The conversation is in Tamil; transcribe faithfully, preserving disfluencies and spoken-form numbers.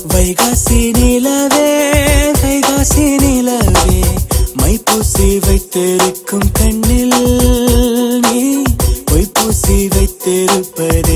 வைகாசி நிலவே வைகாசி நிலவே மைப்பூசி வைத்திருக்கும் கண்ணில் நீ பொய்ப்பூசி வைத்திருப்பதே